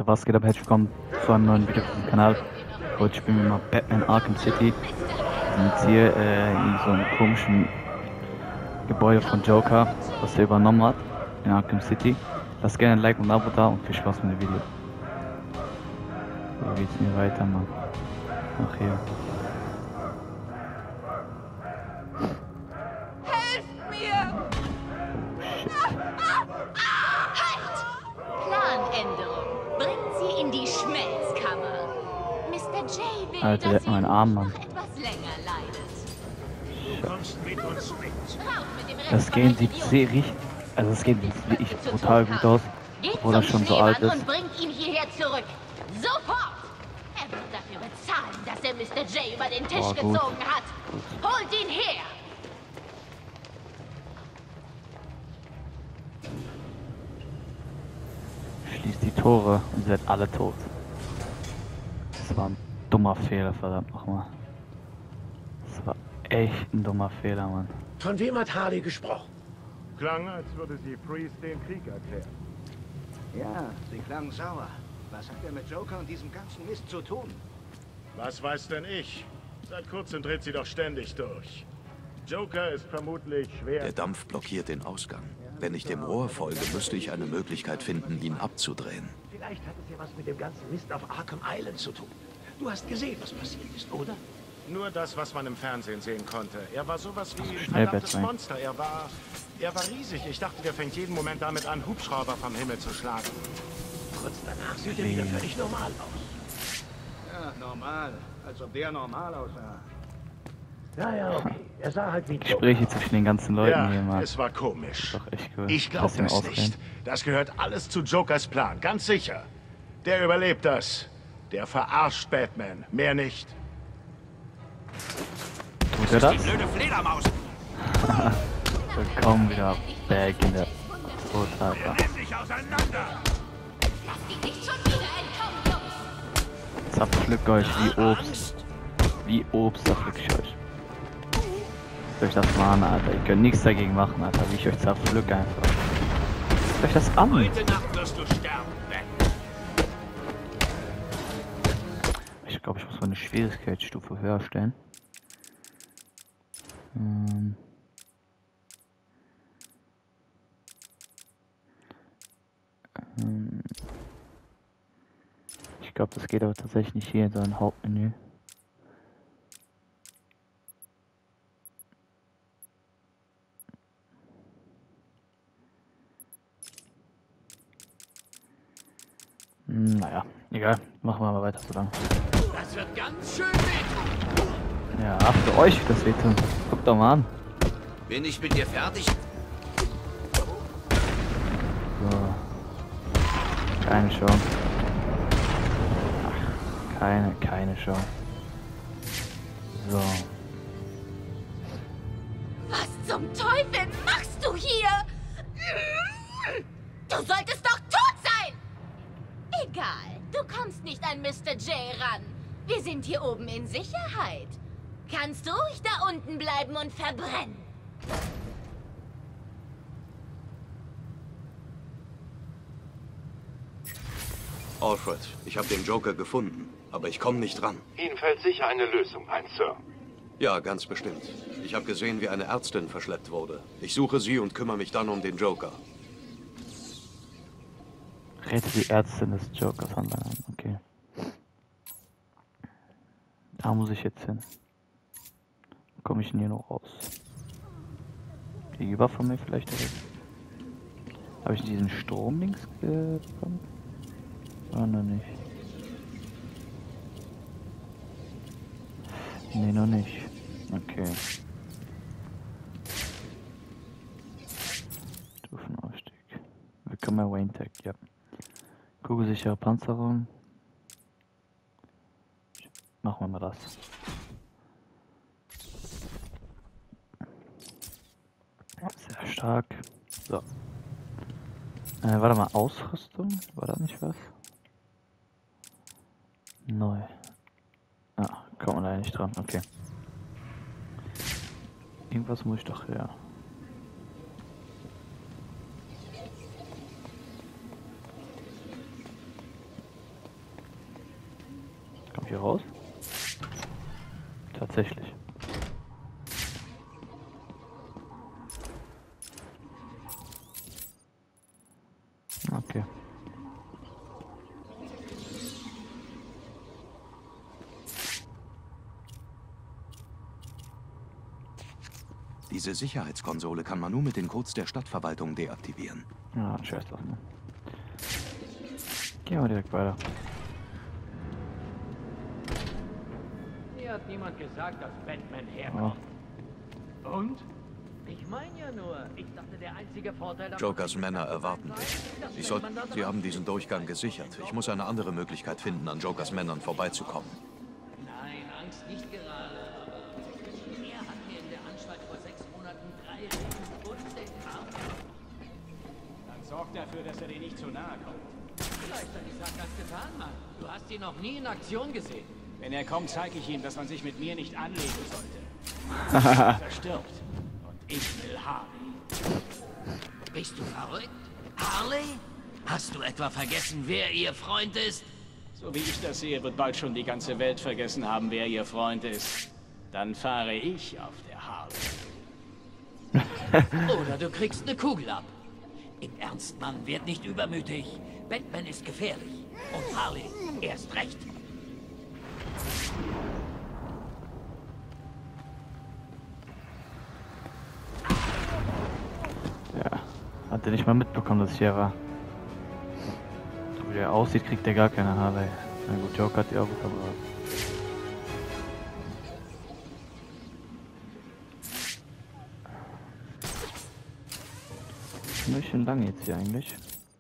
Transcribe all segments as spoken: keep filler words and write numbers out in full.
Leute, was geht ab? Herzlich willkommen zu einem neuen Video auf dem Kanal. Heute spielen wir mal Batman Arkham City. Wir sind jetzt hier äh, in so einem komischen Gebäude von Joker, was er übernommen hat in Arkham City. Lasst gerne ein Like und ein Abo da und viel Spaß mit dem Video. So geht's mir weiter, Mann. Ach hier. Helft mir! Shit. Halt! Planänderung. Bringt sie in die Schmelzkammer. Mister J will, Alter, der dass hat nur einen Arm, Mann. noch etwas länger leidet. Du kommst mit uns mit. Raus mit dem Rest Das von Game euch sieht Idioten. sehr richtig, also das Game sieht wirklich Zu brutal tun gut aus, Geht obwohl er zum schon so alt Schneemann ist. und bringt ihn hierher zurück. Sofort! Er wird dafür bezahlen, dass er Mister J über den Tisch Oh, gut. gezogen hat. Holt ihn her! Schließt die Tore und ihr seid alle tot. Das war ein dummer Fehler, verdammt nochmal. Das war echt ein dummer Fehler, Mann. Von wem hat Harley gesprochen? Klang, als würde sie Priest den Krieg erklären. Ja, sie klang sauer. Was hat er mit Joker und diesem ganzen Mist zu tun? Was weiß denn ich? Seit kurzem dreht sie doch ständig durch. Joker ist vermutlich schwer. Der Dampf blockiert den Ausgang. Wenn ich dem Rohr folge, müsste ich eine Möglichkeit finden, ihn abzudrehen. Vielleicht hat es ja was mit dem ganzen Mist auf Arkham Island zu tun. Du hast gesehen, was passiert ist, oder? Nur das, was man im Fernsehen sehen konnte. Er war sowas wie ein schnell, verdammtes Batman. Monster. Er war... Er war riesig. Ich dachte, der fängt jeden Moment damit an, Hubschrauber vom Himmel zu schlagen. Kurz danach sieht er wieder völlig normal aus. Ja, normal. Als ob der normal aussah. Ja, ja, okay. Er sah halt wie Gespräche zwischen den ganzen Leuten Ja, hier, Mann. es war komisch. Doch echt cool. Ich glaube Lass ihn das ausreden. nicht. Das gehört alles zu Jokers Plan, ganz sicher. Der überlebt das. Der verarscht Batman, mehr nicht. Tut er das? blöde Fledermaus! Willkommen wieder back in der Brothafer. Nimm dich auseinander! Lass die nicht schon wieder entkommen, Jungs! Zerpflück euch wie Obst. Wie Obst zerpflück ich euch. Guckt euch das mal an, Alter. Ihr könnt nichts dagegen machen, Alter. Wie ich euch zerpflück einfach. Guckt euch das an. Heute Nacht wirst du sterben, Batman. Ich glaube, ich muss meine Schwierigkeitsstufe höher stellen. Ähm. Ähm. Ich glaube, das geht aber tatsächlich nicht hier in seinem Hauptmenü. Hm, Naja, egal. Machen wir mal weiter so lang. Das wird ganz schön wehtun. Ja, für euch wird das wehtun. Guckt doch mal an. Bin ich mit dir fertig? So. Keine Chance. Ach, keine, keine Chance. So. Was zum Teufel machst du hier? Du solltest doch tot sein! Egal, du kommst nicht an Mister J ran. Wir sind hier oben in Sicherheit. Kannst du ruhig da unten bleiben und verbrennen? Alfred, ich habe den Joker gefunden, aber ich komme nicht ran. Ihnen fällt sicher eine Lösung ein, Sir. Ja, ganz bestimmt. Ich habe gesehen, wie eine Ärztin verschleppt wurde. Ich suche sie und kümmere mich dann um den Joker. Rette die Ärztin des Jokers an. Okay. Da muss ich jetzt hin. Komme ich denn hier noch raus? Gegenüber von mir vielleicht direkt. Habe ich diesen Strom links bekommen? Oder noch nicht? Nee, noch nicht. Okay. Stufenaufstieg. Willkommen bei Wayne Tech, ja. Kugelsichere Panzerung. Machen wir mal das. Sehr stark. So. Äh, warte mal, Ausrüstung? War da nicht was? Neu. Ah, kommt man da nicht dran, okay. Irgendwas muss ich doch, ja. Komm ich hier raus? Tatsächlich. Okay. Diese Sicherheitskonsole kann man nur mit den Codes der Stadtverwaltung deaktivieren. Ja, scheiß drauf, ne? Gehen wir direkt weiter. Mir hat niemand gesagt, dass Batman herkommt. Oh. Und? Ich meine ja nur, ich dachte, der einzige Vorteil... Jokers Männer erwarten dich. Ich soll... Sie haben diesen Durchgang gesichert. Ich muss eine andere Möglichkeit finden, an Jokers Männern vorbeizukommen. Nein, Angst nicht gerade. Aber er hat mir in der Anstalt vor sechs Monaten drei Reden und den Arm. Dann sorg dafür, dass er dir nicht zu nahe kommt. Leichter gesagt als getan, Mann. Du hast ihn noch nie in Aktion gesehen. Wenn er kommt, zeige ich ihm, dass man sich mit mir nicht anlegen sollte. Er stirbt. Und ich will Harley. Bist du verrückt? Harley? Hast du etwa vergessen, wer ihr Freund ist? So wie ich das sehe, wird bald schon die ganze Welt vergessen haben, wer ihr Freund ist. Dann fahre ich auf der Harley. Oder du kriegst eine Kugel ab. Im Ernst, Mann, werd nicht übermütig. Batman ist gefährlich. Und Harley erst recht. Ja, hat er nicht mal mitbekommen, dass ich hier war. So wie er aussieht, kriegt er gar keine Harley. Na gut, Joker hat die auch bekommen. Ein bisschen lang jetzt hier eigentlich.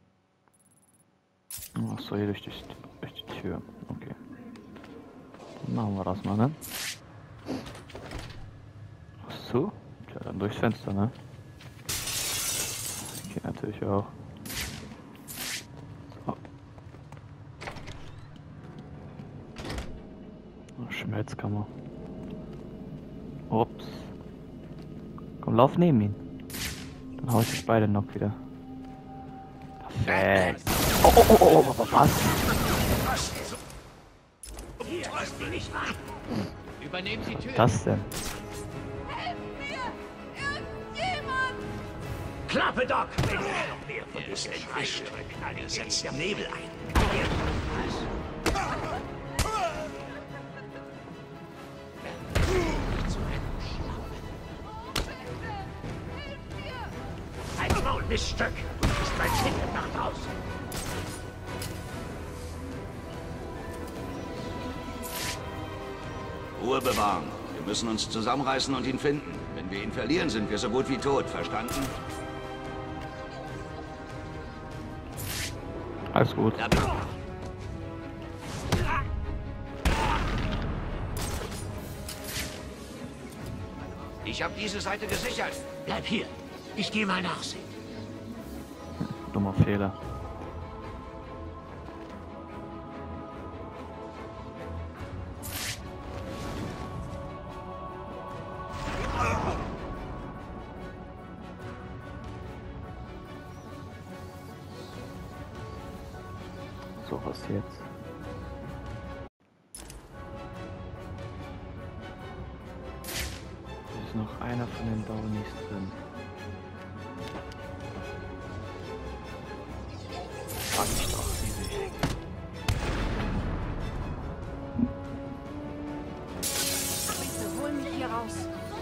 Ach so, hier durch die, durch die Tür. Okay. Dann machen wir das mal, ne? Ach so? Tja, dann durchs Fenster, ne? Geht natürlich auch. So. Oh, Schmelzkammer. Ups. Komm, lauf neben ihn. Dann hau ich euch beide noch wieder. Perfekt. Oh, oh, oh, oh, oh, was? Übernehmen Sie Tür. Das denn? Helft mir! Irgendjemand! Klappe, Doc! Wenn du noch mehr von diesen Scheißdrücken setzt im Nebel ein. Ein Maul, Miststück! Du bist mein Ticket nach draußen! Ruhe bewahren. Wir müssen uns zusammenreißen und ihn finden. Wenn wir ihn verlieren, sind wir so gut wie tot. Verstanden? Alles gut. Ich habe diese Seite gesichert. Bleib hier. Ich gehe mal nachsehen. Dummer Fehler. So, was jetzt? Es ist noch einer von den Downies drin. Fand ich doch riesig. Bitte hol mich hier raus.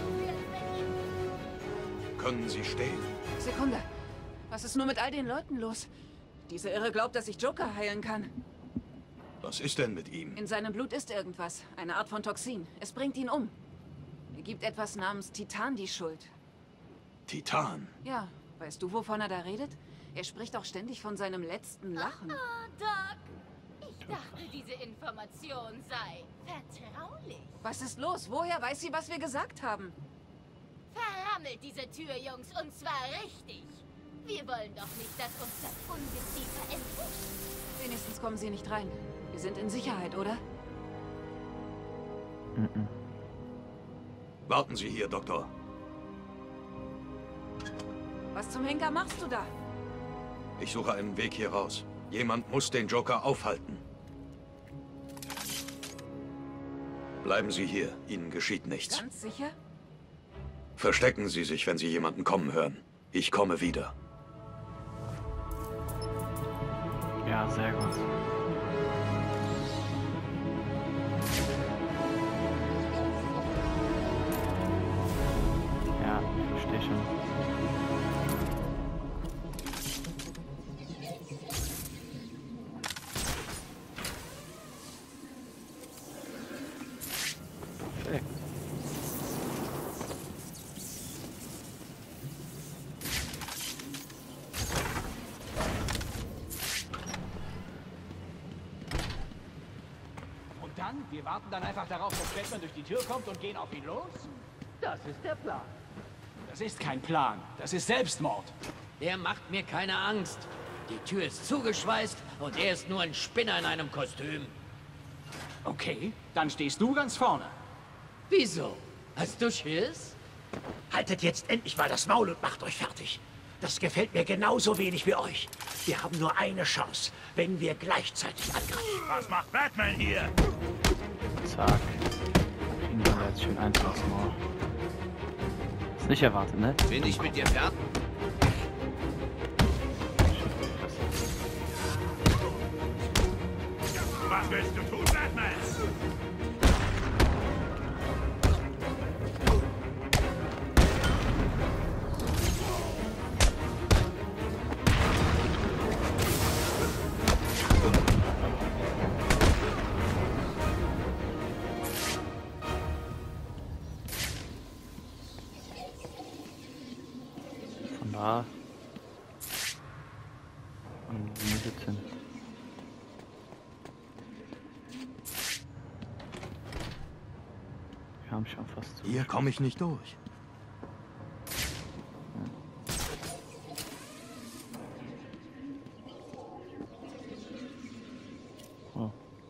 Können Sie stehen? Sekunde. Was ist nur mit all den Leuten los? Diese Irre glaubt, dass ich Joker heilen kann. Was ist denn mit ihm? In seinem Blut ist irgendwas. Eine Art von Toxin. Es bringt ihn um. Er gibt etwas namens Titan die Schuld. Titan? Ja, weißt du, wovon er da redet? Er spricht auch ständig von seinem letzten Lachen. Oh, Doc. Ich dachte, diese Information sei vertraulich. Was ist los? Woher weiß sie, was wir gesagt haben? Verrammelt diese Tür, Jungs, und zwar richtig. Wir wollen doch nicht, dass uns das Ungeziefer entwischt. Wenigstens kommen sie nicht rein. Wir sind in Sicherheit, oder? Mhm. Warten Sie hier, Doktor. Was zum Henker machst du da? Ich suche einen Weg hier raus. Jemand muss den Joker aufhalten. Bleiben Sie hier. Ihnen geschieht nichts. Ganz sicher? Verstecken Sie sich, wenn Sie jemanden kommen hören. Ich komme wieder. Ja, sehr gut. Ja, ich verstehe schon. Perfekt. Und dann? Wir warten dann einfach darauf, dass Batman durch die Tür kommt und gehen auf ihn los? Das ist der Plan. Das ist kein Plan. Das ist Selbstmord. Der macht mir keine Angst. Die Tür ist zugeschweißt und er ist nur ein Spinner in einem Kostüm. Okay, dann stehst du ganz vorne. Wieso? Hast du Schiss? Haltet jetzt endlich mal das Maul und macht euch fertig. Das gefällt mir genauso wenig wie euch. Wir haben nur eine Chance, wenn wir gleichzeitig angreifen. Was macht Batman hier? Zack. Kriegen wir da jetzt schön eins aufs Maul. Ist nicht erwartet, ne? Bin ich mit dir fertig? Was willst du tun, Batman? Von da. Und wo muss ich jetzt hin? Wir haben schon fast zu. Hier komme ich nicht durch. Oh.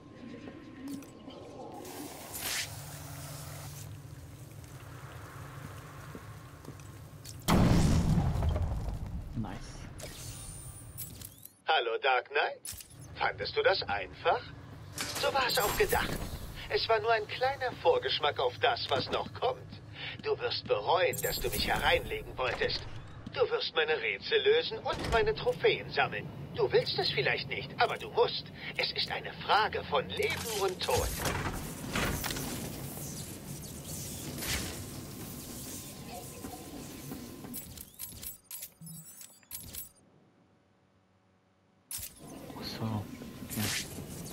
Nice. Hallo, Dark Knight. Fandest du das einfach? So war es auch gedacht. Es war nur ein kleiner Vorgeschmack auf das, was noch kommt. Du wirst bereuen, dass du mich hereinlegen wolltest. Du wirst meine Rätsel lösen und meine Trophäen sammeln. Du willst es vielleicht nicht, aber du musst. Es ist eine Frage von Leben und Tod. So, okay.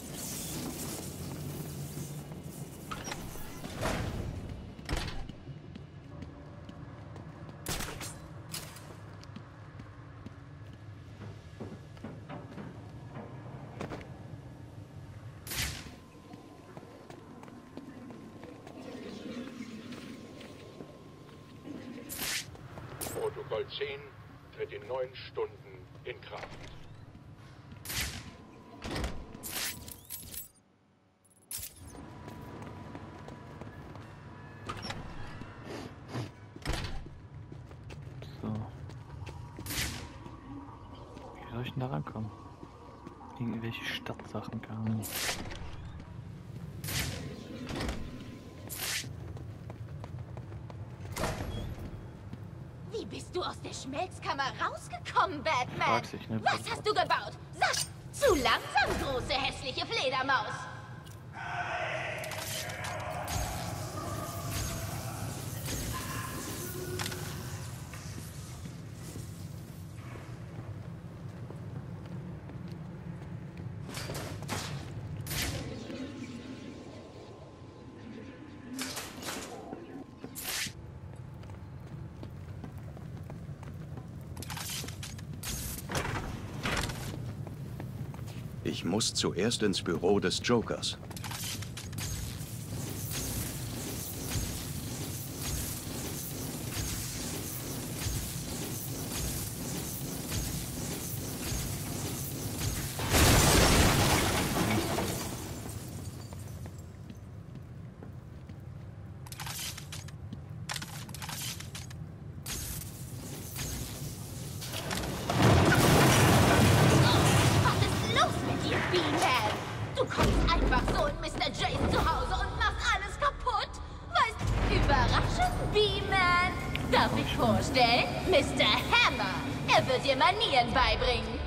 Protokoll zehn tritt in neun Stunden in Kraft. So. Wie soll ich denn da rankommen? Irgendwelche Stadtsachen kamen. Wie bist du aus der Schmelzkammer rausgekommen, Batman? Fragst dich, ne? Was hast du gebaut? Sag! Zu langsam, große hässliche Fledermaus! Ich muss zuerst ins Büro des Jokers. Du kommst einfach so in Mister Jays zu Hause und machst alles kaputt! Überraschung, B-Man. Darf ich vorstellen? Mister Hammer. Er wird dir Manieren beibringen.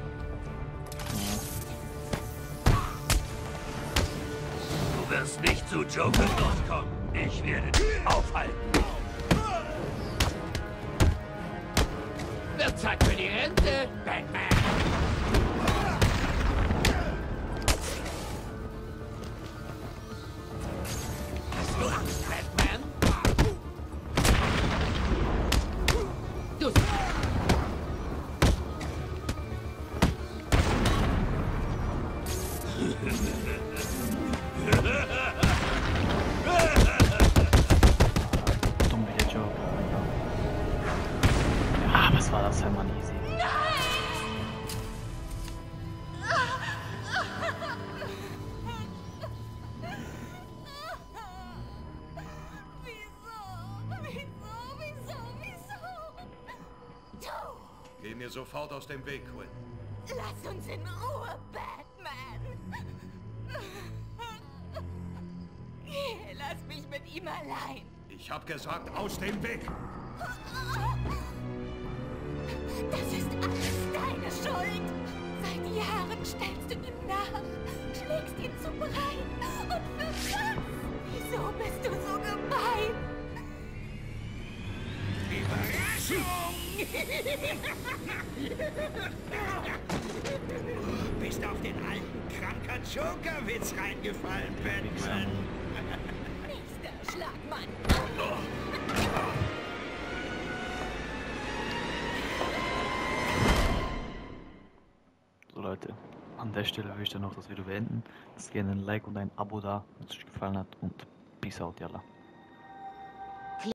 Du wirst nicht zu Joker durchkommen. Ich werde dich aufhalten. Wird Zeit für die Rente. Batman! Hast du Angst, Batman? Du... Dumm wie der Joker. Ja, was war das, Herr Mann, easy. Geh mir sofort aus dem Weg, Quinn. Lass uns in Ruhe, Batman. Geh, lass mich mit ihm allein. Ich hab gesagt, aus dem Weg! Das ist alles deine Schuld. Seit Jahren stellst du ihm nach, schlägst ihn zu Brei. Und für was? Wieso bist du so gemein? Überraschung! Bist auf den alten kranker Joker-Witz reingefallen, Batman. Nächster Schlagmann. So Leute, an der Stelle würde ich dann noch das Video beenden. Lasst gerne ein Like und ein Abo da, wenn es euch gefallen hat, und Peace out, Yalla.